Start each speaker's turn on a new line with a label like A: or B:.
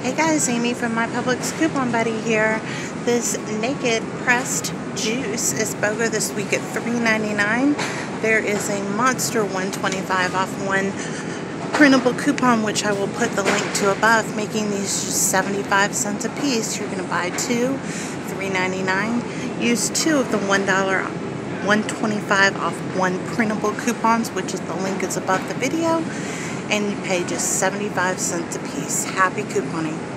A: Hey guys, Amy from my Publix Coupon Buddy here. This naked pressed juice is BOGO this week at $3.99. There is a monster $1.25 off one printable coupon, which I will put the link to above, making these just 75 cents a piece. You're going to buy two, $3.99. Use two of the $1.25 off one printable coupons, which is the link is above the video. And you pay just 75 cents a piece. Happy couponing.